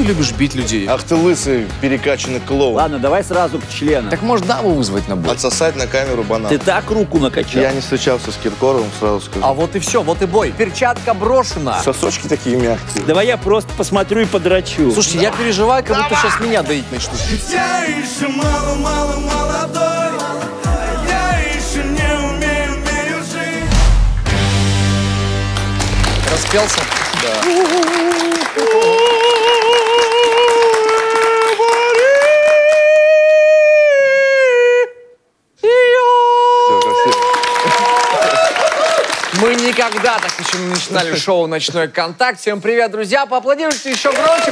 любишь бить людей? Ах ты лысый, перекачанный клоун. Ладно, давай сразу к члену. Так может даму вызвать на бой? Отсосать на камеру банан. Ты так руку накачал. Я не встречался с Киркоровым, сразу скажу. А вот и все, вот и бой. Перчатка брошена. Сосочки такие мягкие. Давай я просто посмотрю и подрачу. Слушайте, я переживаю, как будто сейчас меня доить начнут. Я еще мало молодой, я еще не умею жить. Распелся? Все, красиво. Мы никогда так еще не начинали шоу «Ночной контакт». Всем привет, друзья! Поаплодируйте еще громче.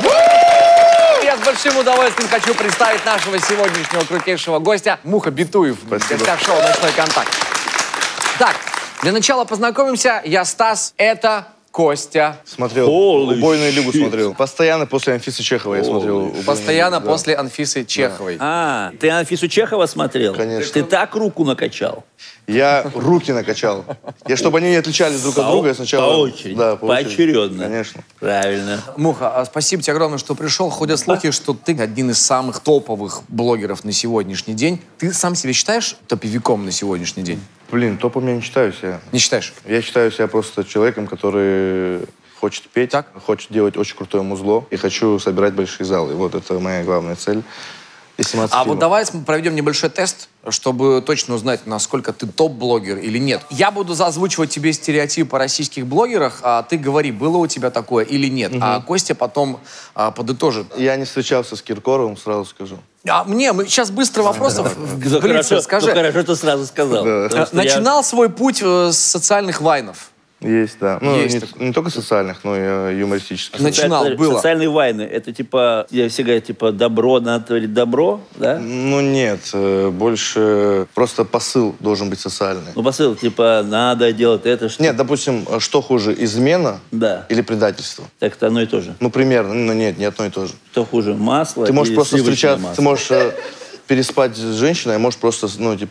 Я с большим удовольствием хочу представить нашего сегодняшнего крутейшего гостя Муха Битуев. В гостях шоу «Ночной контакт». Так, для начала познакомимся. Я Стас, это Костя. Смотрел, «Убойную лигу» смотрел. Постоянно после Анфисы Чеховой я смотрел. «Убойную Постоянно лигу», да. после Анфисы Чеховой. А, ты Анфису Чехова смотрел? Конечно. Ты так руку накачал? Я руки накачал. Чтобы они не отличались друг от друга, я сначала... По очереди? Да, по очереди. Поочередно? Конечно. Правильно. Муха, спасибо тебе огромное, что пришел. Ходят слухи, что ты один из самых топовых блогеров на сегодняшний день. Ты сам себя считаешь топовиком на сегодняшний день? Блин, топом я не считаю себя. Не считаешь? Я считаю себя просто человеком, который хочет петь, хочет делать очень крутое музло и хочу собирать большие залы. Вот это моя главная цель. И сниматься в вот фильмах. давай проведем небольшой тест, чтобы точно узнать, насколько ты топ-блогер или нет. Я буду озвучивать тебе стереотипы о российских блогерах, а ты говори, было у тебя такое или нет. А Костя потом подытожит. Я не встречался с Киркоровым, сразу скажу. Мы сейчас быстро вопросов в блице, Хорошо, скажи. хорошо, ты сразу сказал. Да. Начинал свой путь с социальных вайнов. Есть, да. Ну, Есть не только социальных, но и юмористических. Начинал, было. Социальные вайны, это типа, я всегда говорю, типа, добро, надо творить добро, да? Ну, нет. Больше просто посыл должен быть социальный. Ну, посыл, типа, надо делать это, что... Нет, допустим, что хуже, измена Да. или предательство? Так это одно и то же. Ну, примерно. Но нет, не одно и то же. Что хуже, масло Ты можешь или просто сливочное встречаться, масло? ты можешь переспать с женщиной, а можешь просто,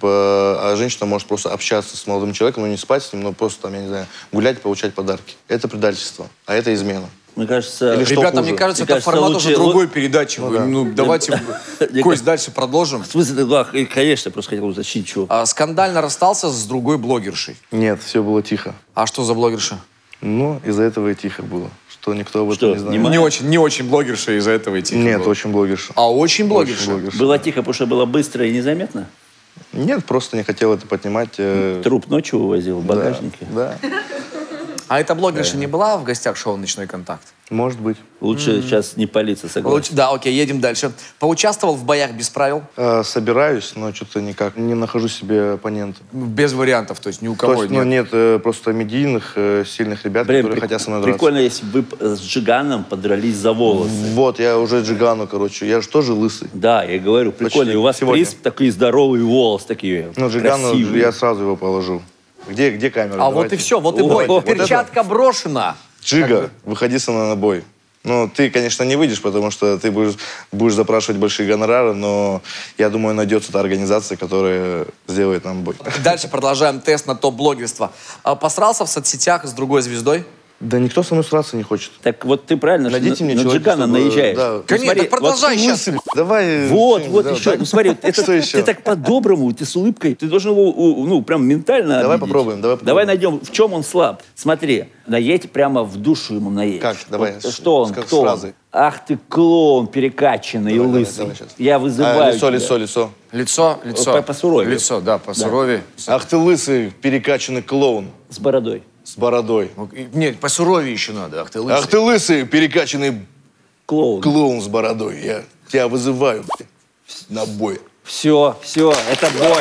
а женщина может просто общаться с молодым человеком, но не спать с ним, но просто, там, я не знаю, гулять, получать подарки. Это предательство, а это измена. Мне кажется... Или что Ребята, хуже? мне кажется, Мне это кажется, формат лучше- уже другой передачи. Давайте, Мне Кость, дальше продолжим. В смысле, да, конечно, я просто хотел уточнить, чего. Скандально расстался с другой блогершей. Нет, все было тихо. А что за блогерша? Ну, из-за этого и тихо было. Что никто об этом Что, не знает. Не очень блогерша, из-за этого и тихо Нет, было. очень блогерша. А очень блогерша? Было тихо, потому что было быстро и незаметно? Нет, просто не хотел это поднимать. Труп ночью увозил в багажнике? Да, А эта блогерша не была в гостях шоу «Ночной контакт»? может быть. Лучше сейчас не палиться, согласен. Да, окей, едем дальше. Поучаствовал в боях без правил? Собираюсь, но что-то никак не нахожу себе оппонента. Без вариантов, то есть ни у То кого есть, нет? нет просто медийных, сильных ребят, которые хотят со мной драться. Прикольно, если бы вы с Джиганом подрались за волосы. Вот, я уже Джигану, короче, я же тоже лысый. Да, я говорю, прикольно. Почти. И у вас Сегодня. приз такие здоровые волосы, такие Ну, Джигану красивые. я сразу его положу. Где камера? А вот и все, вот и бой. Вот Перчатка брошена. Джига, выходи со мной на бой. Ну, ты, конечно, не выйдешь, потому что ты будешь запрашивать большие гонорары, но я думаю, найдется та организация, которая сделает нам бой. Дальше продолжаем тест на топ-блогерство. Посрался в соцсетях с другой звездой? Да никто со мной сраться не хочет. Так вот ты правильно, что Найдите мне на человека, Джигана чтобы- наезжаешь. да. Ну, Конечно, смотри, так продолжай вот сейчас. Давай. Вот да, еще. да. Ну смотри, Что еще? ты так по-доброму, ты с улыбкой, ты должен его, прям ментально Давай обидеть. попробуем, давай попробуем. Давай найдем, в чем он слаб. Смотри, наедь прямо в душу ему наедь. Как? Давай, Вот что он, с кто он? фразой. Ах ты клоун перекачанный и Давай, лысый. давай щас. Я вызываю Лицо, тебя. лицо. Лицо. Посуровее. Лицо, да, посуровее. Ах ты лысый, перекачанный клоун С бородой. с бородой. Нет, посуровее еще надо. Ах ты лысый. Ах ты лысый, перекачанный Клоун. клоун с бородой. Я тебя вызываю на бой. Все, это бой.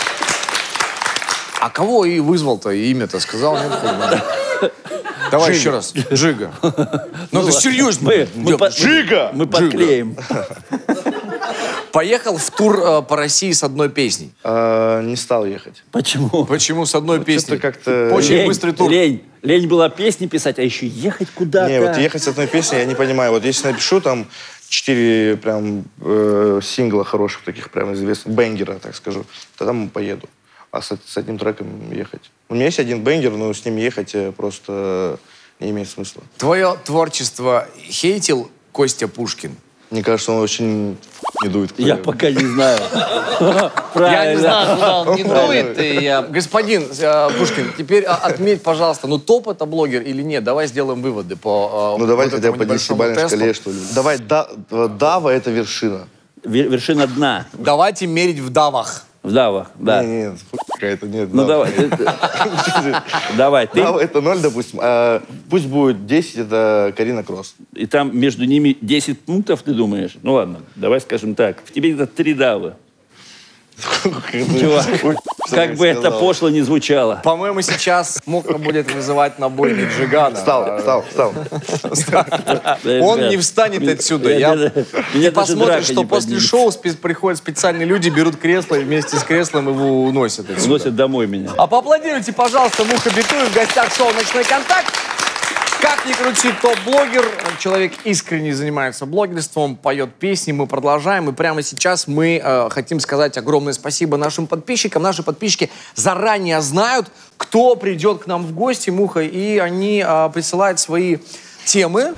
А кого и вызвал-то, и имя-то сказал? Нет, Давай еще раз. Джига. Ну ты серьезно? Джига! Мы подклеим. Поехал в тур по России с одной песней. Не стал ехать. Почему? Почему с одной песней? что-то как-то- Очень быстрый тур. Лень была песни писать, а еще ехать куда-то. Не, вот ехать с одной песней я не понимаю. Вот если напишу там 4 прям сингла хороших, таких прям известных, бенгера, так скажу, тогда поеду. А с одним треком ехать. У меня есть один бенгер, но с ним ехать просто не имеет смысла. Твое творчество хейтил Костя Пушкин? Мне кажется, он очень не дует. Я пока не знаю. Я не Правильно. знаю, куда он не дует. Господин Пушкин, теперь отметь, пожалуйста, ну топ это блогер или нет? Давай сделаем выводы по Ну давай вот хотя этому бы по небольшому 10-бальной тесту. шкале, что ли. Давай, Дава — это вершина. Вершина дна. Давайте мерить в давах. В давах, да. Нет, какая-то нет. Ну Дава. давай. Давай, ты. Дава — это 0, допустим. А пусть будет 10, это Карина Кросс. И там между ними 10 пунктов, ты думаешь? Ну ладно, давай скажем так. В тебе это 3 давы. Чувак, как бы это пошло не звучало. По-моему, сейчас Муха будет вызывать на бой Джигана. Встал. Он не встанет отсюда. Ты посмотришь, что после шоу приходят специальные люди, берут кресло и вместе с креслом его уносят отсюда. Уносят домой меня. А поаплодируйте, пожалуйста, Муха Битуев в гостях шоу «Ночной контакт». Как ни крути, топ-блогер, человек искренне занимается блогерством, поет песни, мы продолжаем. И прямо сейчас мы хотим сказать огромное спасибо нашим подписчикам. Наши подписчики заранее знают, кто придет к нам в гости, Муха, и они присылают свои темы.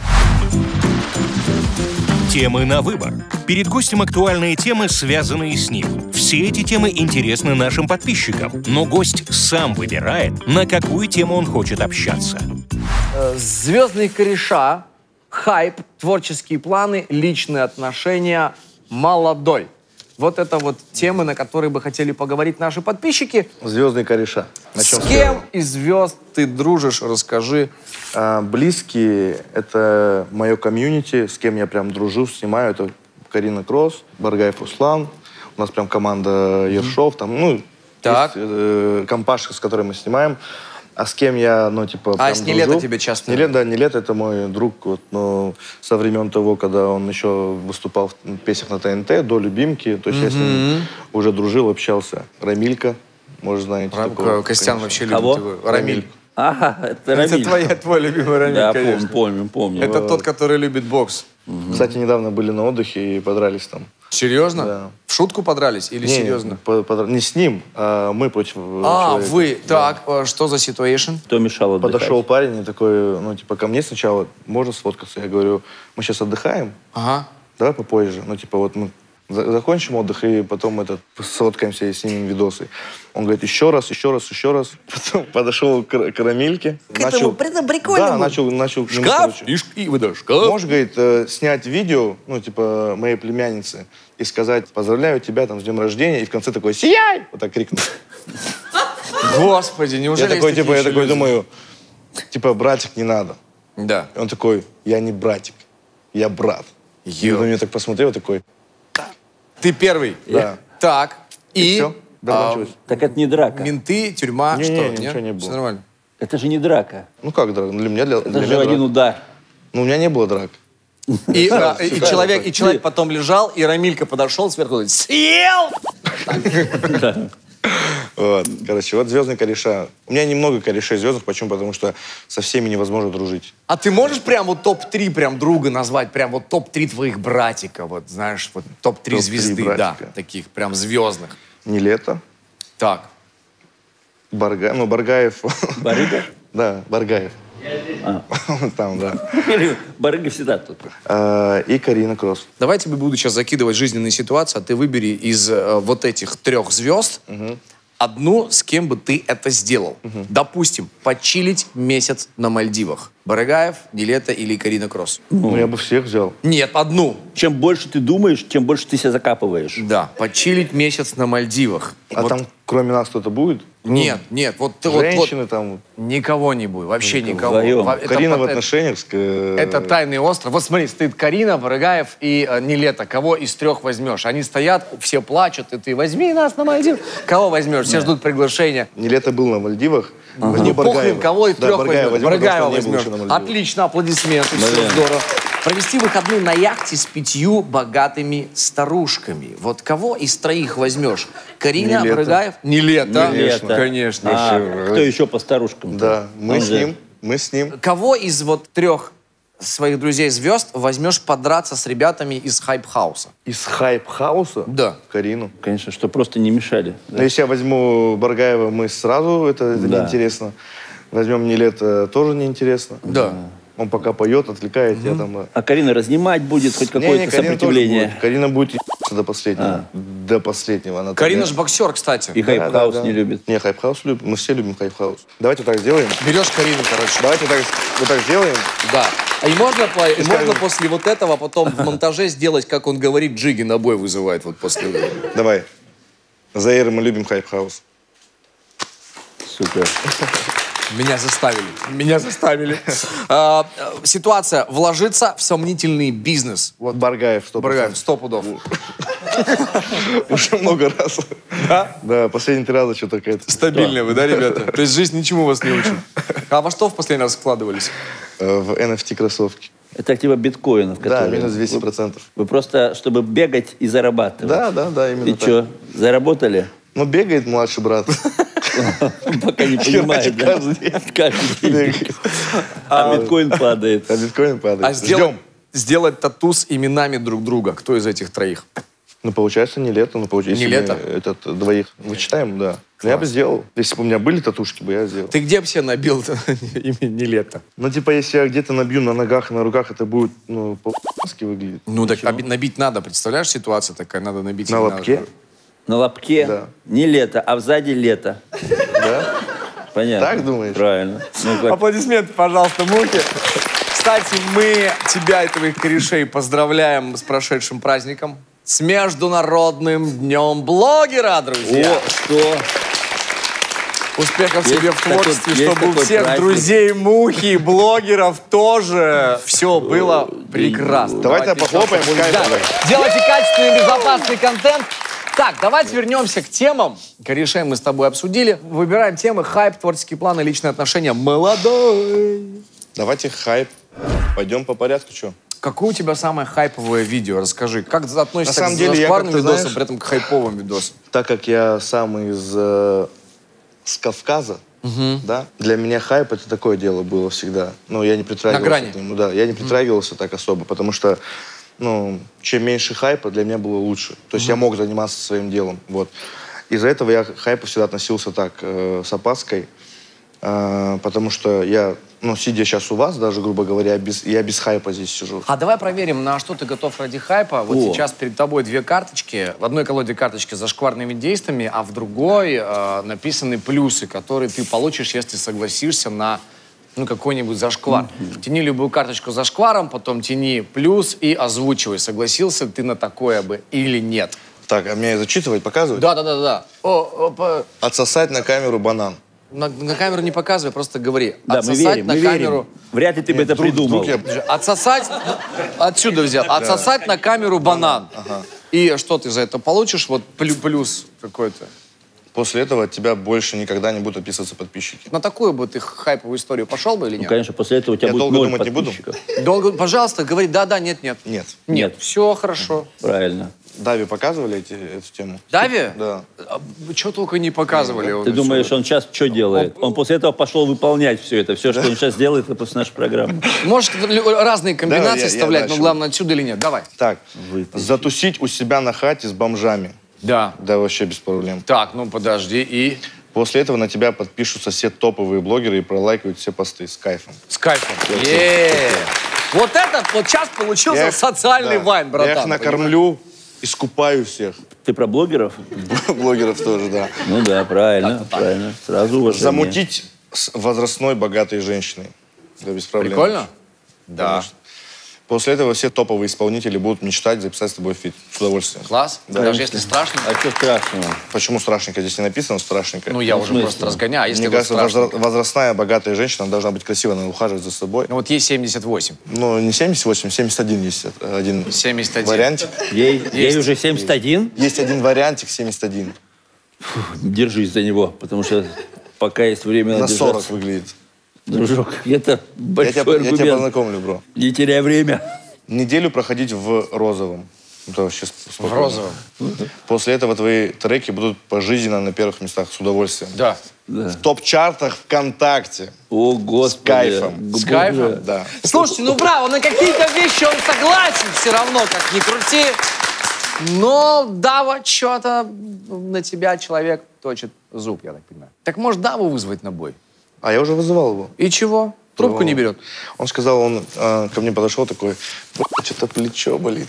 Темы на выбор. Перед гостем актуальные темы, связанные с ним. Все эти темы интересны нашим подписчикам, но гость сам выбирает, на какую тему он хочет общаться. Звездные кореша, хайп, творческие планы, личные отношения, молодой. Вот это вот темы, на которые бы хотели поговорить наши подписчики. Звездные кореша. С кем из звезд ты дружишь? Расскажи. Близкие — это мое комьюнити, с кем я прям дружу, снимаю. Это Карина Кросс, Баргаев Руслан. У нас прям команда Ершов. Там, ну, Так. есть компашка, с которой мы снимаем. А с кем я, ну, типа, прям с Нилета дружу. тебе часто? Нилет — это мой друг, вот, но со времен того, когда он еще выступал в песнях на ТНТ, до «Любимки», то есть я с ним уже дружил, общался. Рамилька, может, знаете. такого, Костян конечно. вообще любит Кого? его. Рамиль. Ага, это Рамиль. Это твой любимый Рамиль, Да, конечно. помню. Это тот, который любит бокс. Кстати, недавно были на отдыхе и подрались там. Серьезно? Да. В шутку подрались или серьезно? Не с ним, а мы против человека. Вы. Так, что за ситуация? Кто мешал отдыхать? Подошел парень и такой, ну, типа, ко мне сначала, можно сфоткаться? Я говорю, мы сейчас отдыхаем, Ага. давай попозже. Ну, типа, вот мы закончим отдых, и потом сфоткаемся и снимем видосы. Он говорит, еще раз. Потом подошел к Рамильке. К этому прикольному. Да, начал. Шкаф и выдашь. Шкаф. Можешь, говорит, снять видео, ну, типа, моей племянницы, и сказать, поздравляю тебя там с днем рождения, и в конце такой, сияй! Вот так крикнул. Господи, неужели Я такой, есть такие люди? думаю, типа, братик, не надо. Да. И он такой, я не братик, я брат. И он на меня так посмотрел, такой, Ты первый? да. Так. И? Все, закончилось. Так это не драка. Менты, тюрьма, Не, что? не, нет? ничего не было. Все нормально. Это же не драка. Ну как драк? Для меня Это же драк. один удар. Ну, у меня не было драк. И человек потом лежал, и Рамилька подошел сверху и говорит, съел! Вот. Короче, вот звездные кореша. У меня немного корешей звездных. Почему? Потому что со всеми невозможно дружить. А ты можешь прям вот топ-3 прям друга назвать? Прям вот топ-3 твоих братика? Вот, знаешь, вот топ-3 Топ-3 звезды, да, братика. таких прям звездных. Нилета, Так. Баргаев. Барыга? Да, Баргаев. Там, да. Барыга всегда тут. И Карина Кросс. Давай тебе буду сейчас закидывать жизненные ситуации, а ты выбери из вот этих 3 звезд одну, с кем бы ты это сделал. Допустим, почилить месяц на Мальдивах. Барыгаев, Нилета или Карина Кросс? Ну, я бы всех взял. Нет, одну. Чем больше ты думаешь, тем больше ты себя закапываешь. Да, почилить месяц на Мальдивах. А Вот там, кроме нас, кто-то будет? Нет, вот ты вот Женщины там. никого не будет, вообще никого. вдвоем. Это Карина в это- отношениях с... Это тайный остров. Вот смотри, стоит Карина, Барыгаев и Нилета. Кого из 3 возьмешь? Они стоят, все плачут, и ты возьми нас на Мальдив. Кого возьмешь? Все ждут приглашения. Нилета был на Мальдивах. Возьми Ну, похрен, Баргаева. кого из 3 Да, Баргаева возьмешь? возьму, Барыгаева потому что он не был возьмешь. еще на Мальдивах. Отлично, аплодисменты, все здорово. Провести выходные на яхте с 5 богатыми старушками. Вот кого из 3 возьмешь? Карина, Нилета. Барыгаев? Нилета. Нилета. Конечно. А кто еще по старушкам? Да, мы Он с же- ним. Мы с ним. Кого из вот 3 своих друзей звезд возьмешь подраться с ребятами из хайп-хауса? Из хайп-хауса? Да. Карину. Конечно, что просто не мешали. Но если я возьму Баргаева, мы сразу, это Да. неинтересно. Возьмем Нилета, тоже неинтересно. Да. Он пока поет, отвлекает тебя там. А Карина разнимать будет хоть какое-то Карина тоже сопротивление? будет. Карина будет ебаться до последнего. До последнего. Она Карина так- же боксер, кстати. И хайп-хаус не любит. Не, хайп-хаус любим. Мы все любим хайп-хаус. Давайте вот так сделаем. Берешь Карину, короче. Давайте вот так сделаем. Да. А и можно скажем. после вот этого потом в монтаже сделать, как он говорит, Джиги на бой вызывает вот после... Давай. Заир, мы любим хайп-хаус. Супер. Меня заставили. Меня заставили. Ситуация. Вложиться в сомнительный бизнес. Вот Баргаев, 100%. Баргаев, 100 пудов. Уже много раз. Да? Да, последние 3 раза что-то какая-то. Стабильно вы, да, ребята? То есть жизнь ничему вас не учит. А во что в последний раз вкладывались? В NFT-кроссовки. Это типа биткоинов, Да, которые... минус 200%. Вы просто, чтобы бегать и зарабатывать. Да, именно И так. что, заработали? Ну, бегает младший брат. Пока не понимает, да? Каждый день. Каждый день. Бегает. А биткоин падает. А биткоин падает. А Ждем. сделать тату с именами друг друга. Кто из этих троих? Ну, получается, не лето. Ну, получается, Не если лето? мы этот двоих вычитаем, да. Но я бы сделал. Если бы у меня были татушки, бы я сделал. Ты где бы себе набил имя не лето? Ну, типа, если я где-то набью на ногах и на руках, это будет, ну, по-ски выглядит. Ну, так Ничего. набить надо. Представляешь, ситуация такая? Надо набить. На имена. лобке? На лобке Да. не лето, а сзади лето. Да? Понятно. Так думаешь? Правильно. Ну, как- Аплодисменты, пожалуйста, Мухе. Кстати, мы тебя и твоих корешей поздравляем с прошедшим праздником. С Международным днем блогера, друзья. О, что? Успехов Есть себе в такой- творчестве, есть чтобы у такой всех праздник. друзей Мухи, блогеров тоже все было прекрасно. Давайте похлопаем. еще Кайф, Да. давай. Делайте качественный, безопасный контент. Так, давайте вернемся к темам. Корешей мы с тобой обсудили. Выбираем темы: хайп, творческие планы, личные отношения. Молодой. Давайте хайп. Пойдем по порядку, что? Какое у тебя самое хайповое видео? Расскажи. Как ты относишься На самом к деле, я зашкварным как-то, видосам, знаешь, при этом к хайповым видосам? Так как я сам с Кавказа, да, для меня хайп это такое дело было всегда. Ну, я не притрагивался На грани. к нему, да, я не притрагивался так особо, потому что, ну, чем меньше хайпа, для меня было лучше. То есть я мог заниматься своим делом, вот. Из-за этого я к хайпу всегда относился так, с опаской, потому что я, ну, сидя сейчас у вас, даже, грубо говоря, я без хайпа здесь сижу. А давай проверим, на что ты готов ради хайпа. Вот О. сейчас перед тобой 2 карточки. В одной колоде карточки с зашкварными действиями, а в другой написаны плюсы, которые ты получишь, если согласишься на какой-нибудь зашквар. Тяни любую карточку зашкваром, потом тяни плюс и озвучивай, согласился ты на такое бы или нет. Так, а мне зачитывать, показывать? Да. Отсосать на камеру банан. На камеру не показывай, просто говори. Да, мы Отсосать верим, на мы камеру. верим. Вряд ли ты бы это придумал. Отсосать, отсюда взял, отсосать на камеру банан. И что ты за это получишь? Вот плюс какой-то. После этого от тебя больше никогда не будут отписываться подписчики. На такую бы ты хайповую историю пошел бы или Ну, нет? конечно, после этого у тебя Я будет долго 0 думать не буду? подписчиков. Долго, пожалуйста, говори да, нет. Нет. Нет, все хорошо. Правильно. Дави показывали эту тему? Дави? Да. Что только не показывали. Ты думаешь, он сейчас что делает? Он после этого пошел выполнять все это. Все, что он сейчас делает, это после нашей программы. Можешь разные комбинации я вставлять, но дальше. главное отсюда или нет. Давай. Так, затусить у себя на хате с бомжами. Да. Да, вообще без проблем. Так, ну подожди. И После этого на тебя подпишутся все топовые блогеры и пролайкают все посты с кайфом. с кайфом. Вот этот вот сейчас получился их- социальный да, вайн, братан. Я их накормлю, искупаю всех. Ты про блогеров? Блогеров тоже, да. Ну да, правильно, правильно. Сразу уважение. Замутить с возрастной богатой женщиной. Да, без проблем. Прикольно? Да. Конечно. После этого все топовые исполнители будут мечтать записать с тобой фит. С удовольствием. Класс? Да. Даже если страшно? А что страшного? Почему страшненько? Здесь не написано страшненько. Ну, я Ну, в уже смысле? просто разгоняю. А если Мне вот кажется, страшно? возрастная богатая женщина должна быть красивой, она ухаживать за собой. Ну, вот ей 78. Ну, не 78, 71 есть один 71. вариантик. Ей уже 71? Есть один вариантик 71. Держись за него, потому что пока есть время На 40 держаться. выглядит. Дружок, это Я большой тебя аргумент. познакомлю, бро. Не теряй время. Неделю проходить в розовом. Это вообще В спокойно. розовом. После этого твои треки будут пожизненно на первых местах с удовольствием. Да. В топ-чартах ВКонтакте. О, Господи. кайфом. С кайфом? Да. Слушайте, ну браво, на какие-то вещи он согласен все равно, как ни крути. Но Дава что-то на тебя человек точит зуб, я так понимаю. Так может Даву вызвать на бой? А я уже вызывал его. И чего? Трубку не берет. Он сказал, он ко мне подошел такой, что-то плечо болит.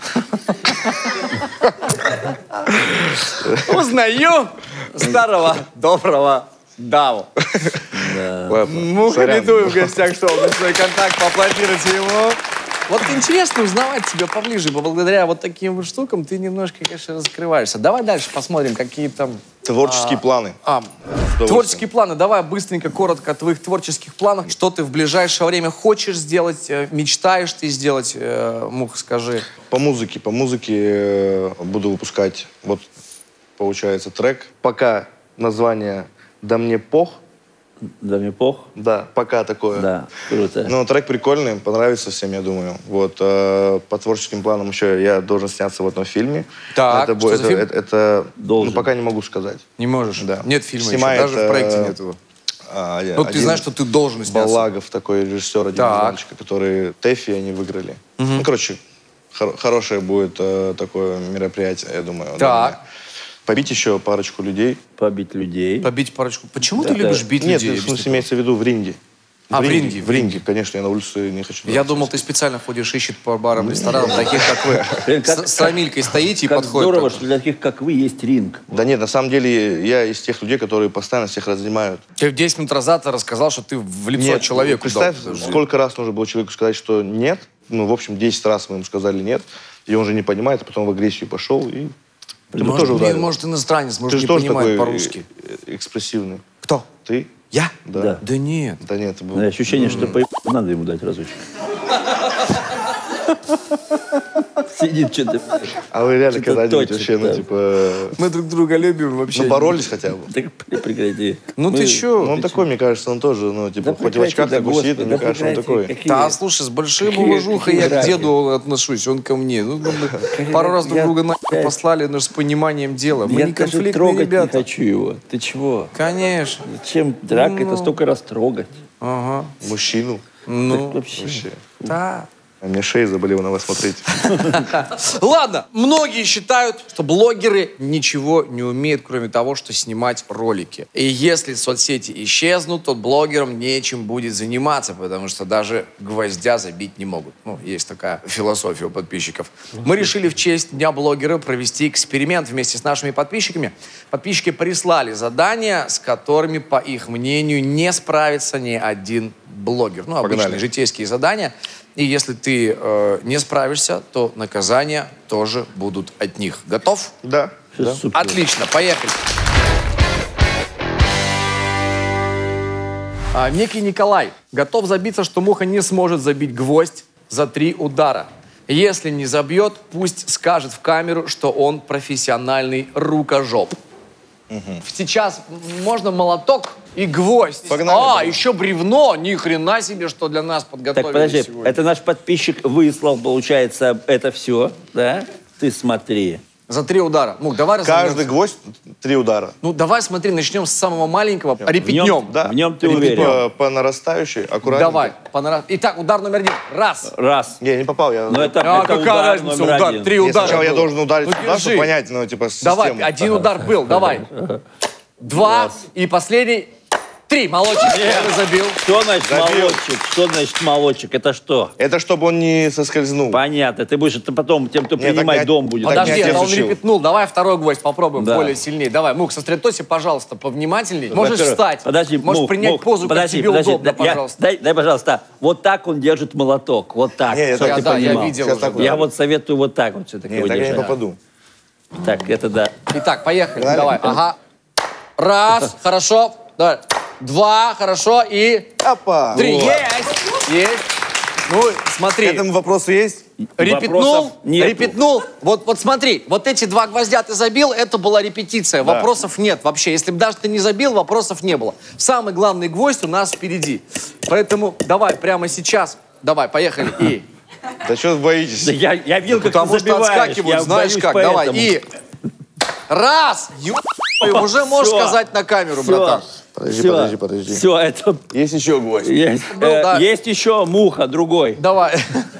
Узнаю старого доброго Даву. Муха Битую в гостях шоу «Ночной контакт». Поаплодируйте ему. Вот интересно узнавать тебя поближе. Благодаря вот таким вот штукам ты немножко, конечно, раскрываешься. Давай дальше посмотрим, какие там... Творческие планы. Творческие планы. Давай быстренько, коротко о твоих творческих планах. Что ты в ближайшее время хочешь сделать, мечтаешь ты сделать, Муха, скажи. По музыке буду выпускать, вот, получается, трек. Пока название «Да мне пох». Да мне пох? Да, пока такое. Да, круто. Ну, трек прикольный, понравится всем, я думаю. Вот, по творческим планам еще я должен сняться в этом фильме. Так, что за фильм? Это Должен. ну, пока не могу сказать. Не можешь? Да. Нет фильма Снимает, еще, даже в проекте нет его. Ну, ты знаешь, что ты должен сняться. Балагов, такой режиссер, один звоночка, который Тэфи они выиграли. Ну, короче, хорошее будет такое мероприятие, я думаю. Так. Побить еще парочку людей. Побить людей. Побить парочку. Почему ты любишь бить Нет, людей? в смысле, имеется в виду в ринге. В ринге? В ринге, конечно, я на улице не хочу. Я думал, ты специально ходишь, ищет по барам, ресторанам, таких, как вы. С Рамилькой стоите и Как подходит. здорово, что для таких, как вы, есть ринг. Да нет, на самом деле, я из тех людей, которые постоянно всех разнимают. Ты 10 минут назад рассказал, что ты в лицо Нет, человеку представь, дал. сколько раз нужно было человеку сказать, что нет. Ну, в общем, 10 раз мы ему сказали нет. И он же не понимает, а потом в агрессию пошел и... Ты бы тоже ударил. Может, иностранец, Ты может, же не тоже понимает такой по-русски. экспрессивный. Кто? Ты? Я? Да. Да нет. Да нет, ты был... Ощущение, что надо ему дать разочек. Сидит что-то. А вы реально Что-то когда-нибудь точно, вообще, ну, да. типа... Мы друг друга любим вообще. Ну, боролись хотя бы. Так прекрати. Ну ты чё? Ну, он такой, мне кажется, он тоже, ну, типа, Да хоть и в очках прекрати, такой сидит, но да мне кажется, он прекрати, такой. какие- Да, слушай, с большим Какие- уважухой я какие к драки? деду отношусь, он ко мне. Ну, пару раз друг Я- друга нахуй послали, но с пониманием дела. Мы Я не даже конфликтные трогать не ребята. хочу его. Ты чего? Конечно. Чем драка, это столько раз трогать. Ага. Мужчину. Ну, Вообще. Вообще. да. А мне шея заболела на вас смотреть. Ладно, многие считают, что блогеры ничего не умеют, кроме того, что снимать ролики. И если соцсети исчезнут, то блогерам нечем будет заниматься, потому что даже гвоздя забить не могут. Ну, есть такая философия у подписчиков. Мы решили в честь Дня блогера провести эксперимент вместе с нашими подписчиками. Подписчики прислали задания, с которыми, по их мнению, не справится ни один блогер. Ну, обычные Погнали. житейские задания. И если ты не справишься, то наказания тоже будут от них. Готов? Да. Всё супер. Отлично, поехали. Некий Николай готов забиться, что Муха не сможет забить гвоздь за 3 удара. Если не забьет, пусть скажет в камеру, что он профессиональный рукожоп. Сейчас можно молоток и гвоздь. Погнали. Еще бревно. Ни хрена себе, что для нас подготовили Так, подожди, сегодня. это наш подписчик выслал, получается, это все, да? Ты смотри. За 3 удара. Мух, давай разобьемся. Каждый гвоздь 3 удара. Ну, давай, смотри, начнем с самого маленького. Репетнем. Да. В нем ты Или уверен? По нарастающей, аккуратненько. Давай. Итак, удар номер 1. Раз. Раз. Не, не попал, я... Но это какая удар разница? номер Удар. один. 3 Не, удара. сначала я было. должен ударить Ну, туда, держи. чтобы понять, ну, типа, Давай, систему. 1 удар был. Давай. 2. И последний. 3. Молодчик. Первый забил. Что значит Забил. молодчик? Что значит молодчик? Это что? Это чтобы он не соскользнул. Понятно. Ты будешь это потом тем, кто Нет, так принимать не- дом будет. так Подожди, не это он отец учил. репетнул. Давай второй гвоздь попробуем Да. более сильнее. Давай, Мух, сосредоточься, пожалуйста, повнимательней. Можешь Во-первых, встать. Подожди, Можешь Мух, принять Мух, позу, подожди, как тебе подожди, удобно, да, пожалуйста. Дай, пожалуйста. Вот так он держит молоток. Вот так. Не, чтоб это- ты Да, я понимал. видел Сейчас уже. так Я вот советую вот так вот все-таки Нет, его так я не держать. попаду. Так, это да. Итак, поехали. Погнали. Давай. Ага. Раз, хорошо. Давай. 2, хорошо. И Опа! 3. Вот. Есть. Ну, смотри. К этому вопросу есть? Репетнул, Вопросов нету. репетнул. Вот смотри, вот эти 2 гвоздя ты забил, это была репетиция. Да. Вопросов нет вообще. Если бы даже ты не забил, вопросов не было. Самый главный гвоздь у нас впереди. Поэтому давай прямо сейчас. Давай, поехали. И. Да что вы боитесь? Да я видел, как Потому ты что забиваешь. отскакивают, Я знаешь боюсь как. Давай. поэтому. И. Раз. Уже можешь Всё. сказать на камеру, Всё. братан. Подожди. Все, это Есть еще гвоздь? есть. Ну, да. Есть еще муха другой. Давай.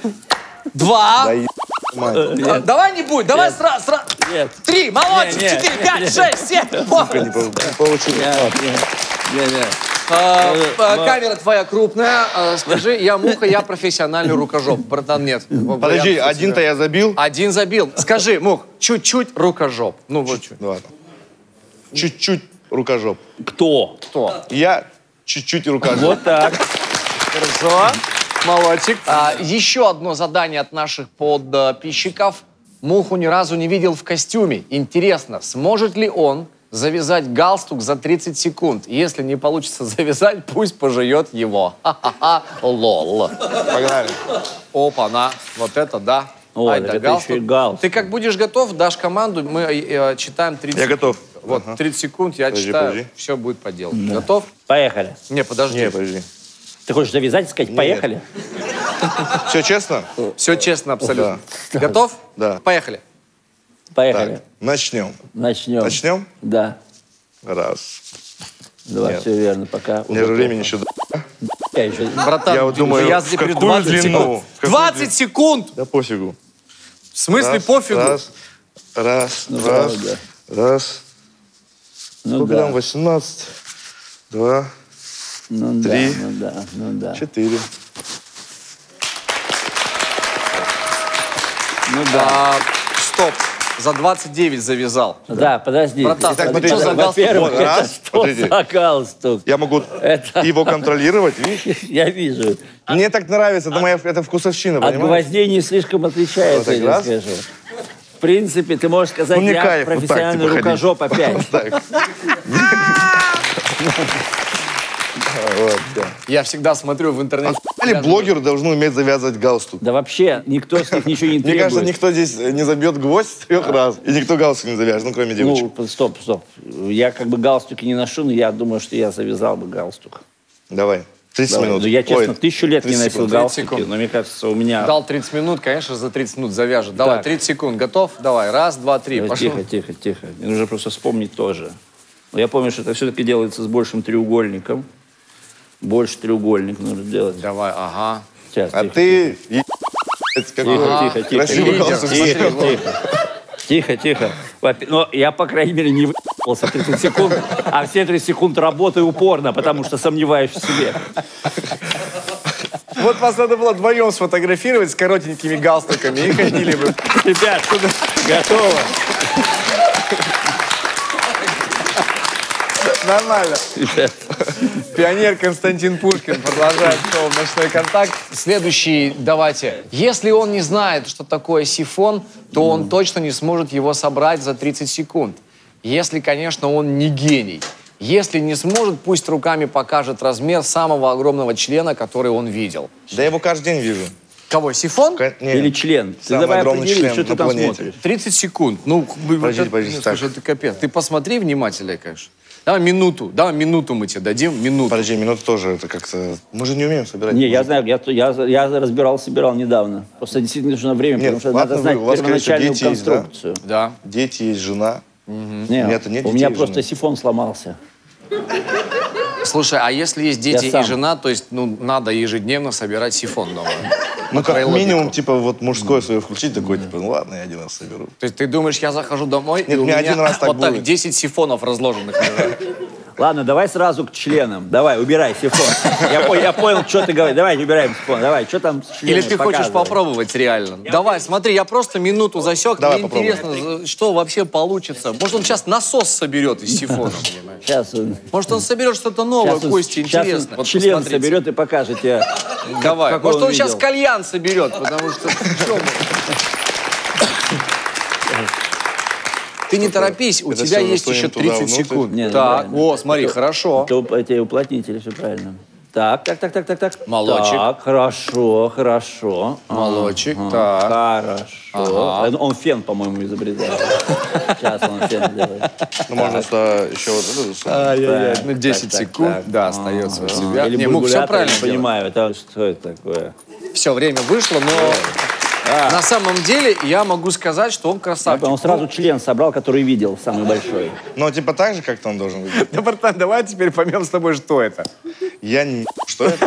2. Да мать. Давай не будь. Давай сразу. Нет. 3. Молодчик. Не, 4, 5, не. 6, 7. Не получилось. Не. Камера твоя крупная. Скажи, я Муха, я профессиональный рукожоп. Братан, нет. Подожди, один-то я забил. Один забил. Скажи, Мух, чуть-чуть рукожоп. Ну вот. Ладно. Чуть-чуть рукожоп. Кто? Кто? Я чуть-чуть рукожоп. Вот так. Хорошо. Молодчик. Еще одно задание от наших подписчиков. Муху ни разу не видел в костюме. Интересно, сможет ли он завязать галстук за 30 секунд? Если не получится завязать, пусть пожует его. Ха-ха-ха, лол. Погнали. Опа-на. Вот это да. О, Ай, так да, это еще и галстук. Ты как будешь готов, дашь команду, мы читаем 30 Я секунд. готов. Вот, Ага. 30 секунд, я Подожди, читаю, подожди. все будет по делу. Готов? Поехали. Не, подожди. Не, подожди. Ты хочешь завязать и сказать «поехали»? Все честно? Все честно абсолютно. Готов? Да. Поехали. Поехали. Так, начнем. Начнем. Начнем? Да. Раз. Два, Нет. все верно, пока. У меня же времени еще... Я еще... Братан, Я вот думаю, я в тебе говорю, какую 20 длину? секунд. В какую 20 секунд! Да пофигу. В смысле Раз, пофигу? Раз, раз, Ну, раз, да. раз. Ну Сколько да. там? 18, 2, Ну да, 3, ну да, ну да. 4. Ну да. Стоп. За 29 завязал. Да, подожди. Братан, Итак, это смотрите, что за галстук? Во-первых, Вот это раз, что смотрите. за галстук? Я могу Это- его контролировать, видишь? Я вижу. Мне так нравится, это вкусовщина, От понимаешь? гвоздей не слишком отличается, Вот так я раз. тебе скажу. В принципе, ты можешь сказать, Ну, не я кайф, вот так, профессиональный типа, рукожоп опять. Так. Вот, всё. Я всегда смотрю в интернете. Или блогеры должны уметь завязывать галстук. Да вообще, никто с них ничего не Мне требует. кажется, никто здесь не забьет гвоздь с 3 раз. И никто галстук не завяжет, ну, кроме девочек. Ну, стоп. Я как бы галстуки не ношу, но я думаю, что я завязал бы галстук. Давай. 30 Давай. минут. Ну, я, честно, Ой, 1000 лет не 30 носил секунд. 30 галстуки, секунд. но мне кажется, у меня... Дал 30 минут, конечно, за 30 минут завяжет. Давай, Так. 30 секунд. Готов? Давай. Раз, два, три. Давай, Пошел. Тихо. Мне нужно просто вспомнить тоже. Но я помню, что это все-таки делается с большим треугольником. Больше треугольник нужно делать. Давай, ага. Сейчас, А тихо. ты... Тихо. Красивый Лидер, галстук. смотри. Тихо. Но я, по крайней мере, не выебался 30 секунд, а все 30 секунд работаю упорно, потому что сомневаюсь в себе. Вот вас надо было вдвоем сфотографировать с коротенькими галстуками и ходили бы. Ребят, готово. Нормально. Пионер Константин Пушкин продолжает шоу «Ночной контакт». Следующий, давайте. Если он не знает, что такое сифон, то он точно не сможет его собрать за 30 секунд. Если, конечно, он не гений. Если не сможет, пусть руками покажет размер самого огромного члена, который он видел. Да я его каждый день вижу. Кого, сифон? Не. Или член. Ты Самый давай огромный определи, член что ты на там планете. смотришь. 30 секунд. Ну, Подожди, так. слушай, это капец. Ты посмотри внимательно, конечно. Давай минуту мы тебе дадим, минуту. Подожди, минуту тоже это как-то... Мы же не умеем собирать. Не, я знаю, я собирал недавно. Просто действительно нужно время, Нет, потому что ладно, надо знать у вас, конечно, первоначальную дети есть, да? конструкцию. Да. Дети есть, жена. Не, меня-то нет у детей меня и просто жены. сифон сломался. Слушай, а если есть дети Я и сам. жена, то есть, ну, надо ежедневно собирать сифон дома? Ну, как Крайлобику. минимум, типа, вот мужское свое включить, такой, типа, ну ладно, я один раз соберу. То есть ты думаешь, я захожу домой, Нет, и у у меня меня один раз так вот так будет. 10 сифонов разложенных лежат? Ладно, давай сразу к членам. Давай, убирай сифон. Я понял, что ты говоришь. Давай, убираем сифон. Давай, что там с членами? Или ты хочешь Показывай. попробовать реально? Давай, смотри, я просто минуту засек, Давай мне попробуем. интересно, что вообще получится. Может, он сейчас насос соберет из сифона, понимаешь? Сейчас он... Может, он соберет что-то новое, Сейчас он, Костя, сейчас интересно. он Вот член посмотрите. соберет и покажет тебе. Давай. как Может, он он сейчас видел. кальян соберет, потому что... чё мы? Ты не торопись, у Это тебя всё есть еще засунем туда 30 внутрь? секунд. Не, ну Так, правильно. о, смотри, хорошо. Это эти уплотнители, все правильно. Так. Молодчик. Так, хорошо. Молодчик, Хорошо. Ага. Он фен, по-моему, изобретает. Сейчас он фен делает. Ну, можно сюда еще вот это засунуть. Ай-яй-яй, Так, ну 10 так, секунд, так. да, остается у тебя. Или Не, Мук, все бурбулятор, правильно не понимаю, это что это такое? Все, время вышло, но на самом деле я могу сказать, что он красавчик. Он сразу член собрал, который видел, самый большой. Ну, типа так же как-то он должен выглядеть. Да, братан, давай теперь поймем с тобой, что это. Я не... Что это?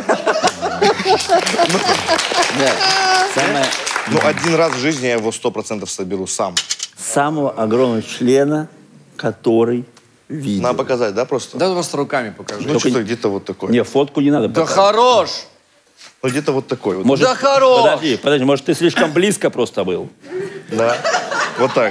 Да. Ну, один раз в жизни я его 100% соберу сам. Самого огромного члена, который видео. Надо показать, да, просто? Да просто руками покажи. Ну, что-то где-то вот такое. Не, фотку не надо Да показывать. хорош! Ну, где-то вот такой вот. Может, Да хорош! Подожди, может, ты слишком близко просто был? Да. Вот так.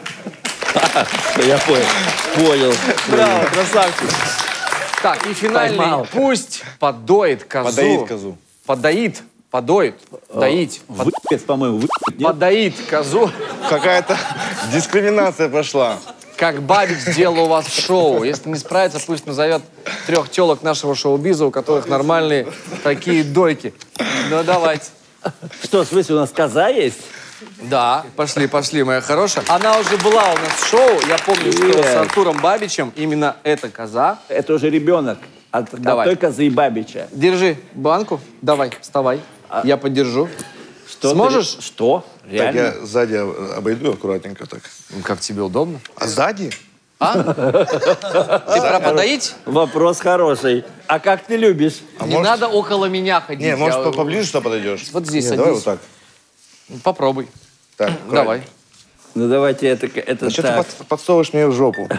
Я понял. Браво, красавчик. Так, и финальный. Поймал. Пусть подоит козу. Подоит козу. Подоит. Подоит. Доить. Выпец, по-моему, нет? Подоит козу. Какая-то дискриминация пошла. Как Бабич сделал у вас в шоу. Если не справится, пусть назовет 3 телок нашего шоу-биза, у которых нормальные такие дойки. Ну, давайте. Что, в смысле, у нас коза есть? Да, пошли, моя хорошая. Она уже была у нас в шоу. Я помню, что с Артуром Бабичем именно эта коза. Это уже ребенок от той козы и Бабича. Держи банку. Давай, вставай. Я поддержу. Что Сможешь? Что? Так, Реально? я сзади обойду аккуратненько так. Как тебе удобно? А сзади? Ты про подоить? Вопрос хороший. А как ты любишь? Не надо около меня ходить. Не, может, Я- поближе сюда подойдешь? Вот здесь Не, садись. давай вот так. Попробуй. Так, Давай. Ну давайте это Что ты так. подсовываешь мне в жопу?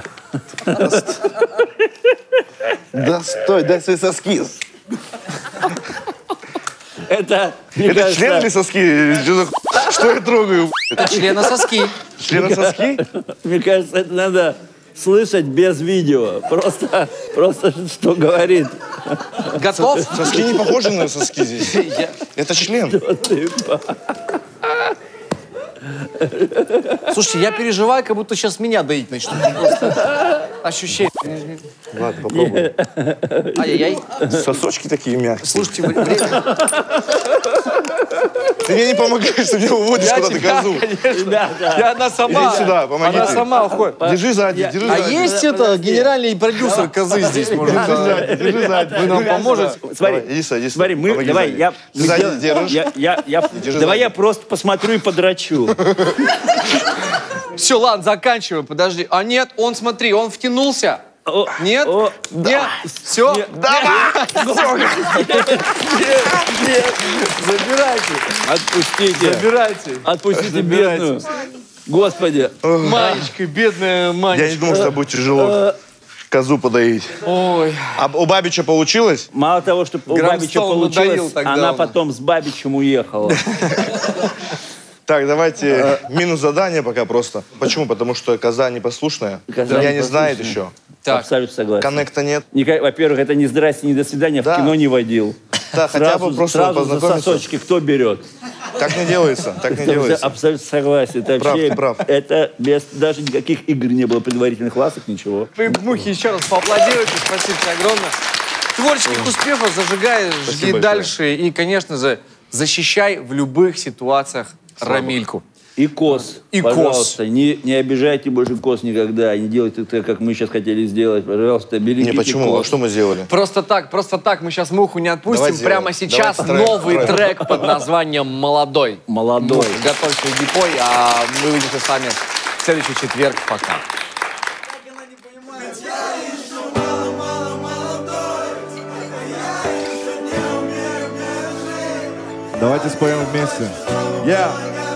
Да стой, дай свои соски. Это, мне Это кажется, член или соски? Что я трогаю? Это члена соски. Члена соски? Мне кажется, это надо слышать без видео. Просто что говорит. Готов? Соски не похожи на соски здесь. Это член. Слушайте, я переживаю, как будто сейчас меня доить начнут. Просто ощущение. Ладно, попробуй. Ай-яй-яй. Сосочки такие мягкие. Слушайте, время... Ты мне не помогаешь, ты мне уводишь Я куда-то тебя, козу. Ребята, она сама. Иди сюда, помогите. Она сама уходит. Держи сзади, держи А сзади. есть это генеральный продюсер козы здесь, может? Держи сзади. Вы нам поможете? смотри, Давай, иди сюда, иди сюда. смотри, мы, Помоги давай, сзади. я... Ты мы сзади сделаем- держишь? Давай сзади. я просто посмотрю и подрачу. Все, ладно, заканчиваем, подожди. А нет, он, смотри, он втянулся. Нет? Нет? Все? Забирайте. Отпустите. Забирайте. Отпустите Забирайте. бедную. Господи. Манечка, бедная Манечка. Я не думал, что это будет тяжело козу подоить. Ой. А у Бабича получилось? Мало того, что у Бабича Грамстон надоел получилось, тогда она он. потом с Бабичем уехала. Так, давайте минус задание пока просто. Почему? Потому что коза непослушная. Коза Я не знает непослушная. еще. Так. Абсолютно согласен. Коннекта нет. Во-первых, это не здрасте, не до свидания, Да. в кино не водил. Да, хотя бы просто сразу за познакомиться. сосочки кто берет? Так не делается, так не делается. Абсолютно согласен. Это Прав, вообще, ты прав. это без даже никаких игр не было, предварительных классов, ничего. Вы, мухи, еще раз поаплодируйте. Спасибо тебе огромное. Творческих успехов, зажигай, жги большое. дальше. И, конечно же, защищай в любых ситуациях Рамильку. И коз, И пожалуйста, не обижайте больше коз никогда, не делайте так, как мы сейчас хотели сделать. Пожалуйста, берегите Не, почему? А коз. что мы сделали? Просто так мы сейчас муху не отпустим. Давай сделаем. Прямо сейчас Давай новый трек. трек под названием «Молодой». Молодой. Муха, готовься, иди пой, а мы увидимся с вами в следующий четверг. Пока. Давайте споем вместе. Yeah.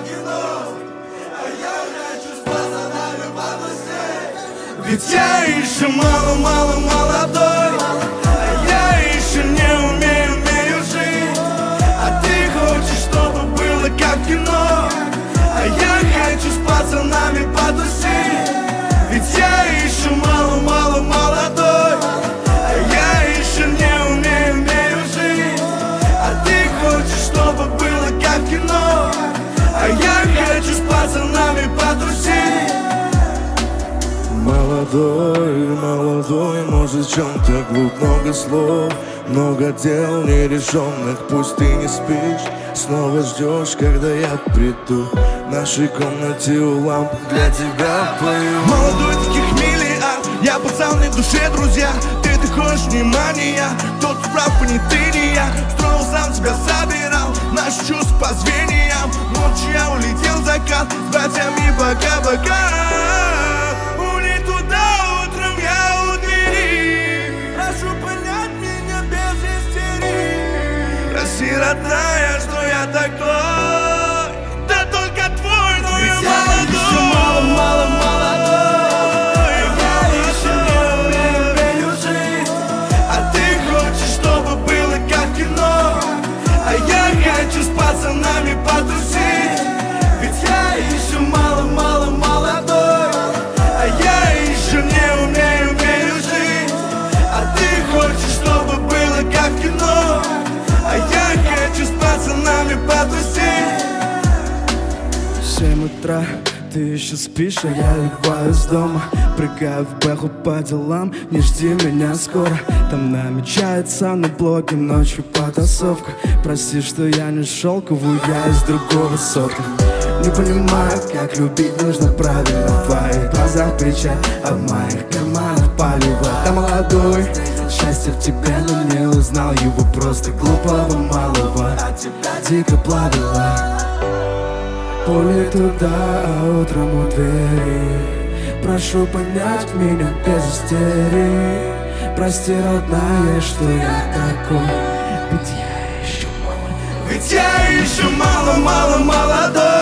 Ведь я еще мало-мало молодой, а я еще не умею жить. А ты хочешь, чтобы было как в кино, а я хочу с пацанами потусить. Ведь я еще мало-мало молодой, а я еще не умею жить. А ты хочешь, чтобы было как в кино, а я хочу с пацанами потусить. Молодой, может, чем так глуп, много слов, много дел нерешенных, пусть ты не спишь, снова ждешь, когда я приду. В нашей комнате у ламп для тебя пою. Молодой таких миллиард, я пацан не в душе, друзья. Ты хочешь внимания, тот прав, не ты, не я. Строил сам себя, собирал наши чувства по звеньям. Ночью я улетел в закат, с братьями пока-пока. Ули туда, утром я у двери. Прошу понять меня без истерии. Россия родная, что я такой? Да только твой, но я молодой. Мало молодой. Я еще не утра, ты еще спишь, а я легла из дома. Прыгаю в бэху по делам, не жди меня скоро. Там намечается на блоге ночью потасовка. Прости, что я не шелковую, я из другого сорта. Не понимаю, как любить нужно правильно. В твоих глазах печаль, а в моих карманах палево. Ты молодой, счастье в тебе, но не узнал его просто глупого малого. От тебя дико плавило. Поле туда, а утром у двери. Прошу понять меня без истерии. Прости, родная, что я такой. Ведь я еще мало. Ведь я еще мало молодой.